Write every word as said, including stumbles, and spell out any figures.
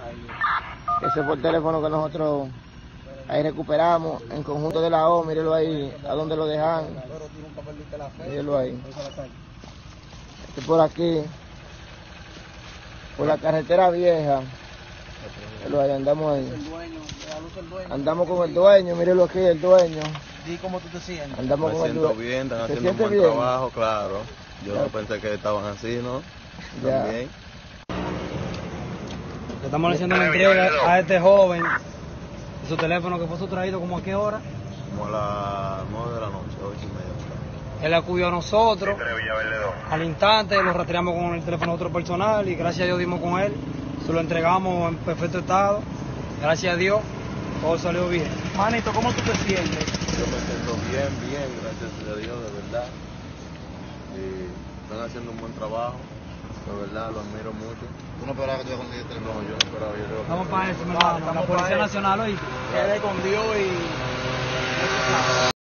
Ese fue el teléfono que nosotros ahí recuperamos en conjunto de la O. Mírelo ahí, a donde lo dejan. Mírelo ahí. Este por aquí, por la carretera vieja. Mírelo ahí, andamos ahí. Andamos con el dueño, mírelo aquí, el dueño. ¿Y cómo tú te sientes? Andamos Me con el siento dueño. bien, están ¿Te haciendo un sientes buen bien? trabajo, claro. Yo Ya. no pensé que estaban así, ¿no? Ya. También. Le estamos haciendo una entrega a este joven de su teléfono que fue sustraído como a qué hora. Como a las nueve de la noche, ocho y media. Él acudió a nosotros. Al instante lo rastreamos con el teléfono de otro personal y gracias a Dios dimos con él. Se lo entregamos en perfecto estado. Gracias a Dios, todo salió bien. Manito, ¿cómo tú te sientes? Yo me siento bien, bien, gracias a Dios, de verdad. Y están haciendo un buen trabajo, de verdad, lo admiro mucho. ¿Tú no esperabas que te iba a conseguir el teléfono? No, yo no esperaba, yo creo que... Vamos para eso, mi hermano. La Policía Nacional, oíste. Él con Dios y...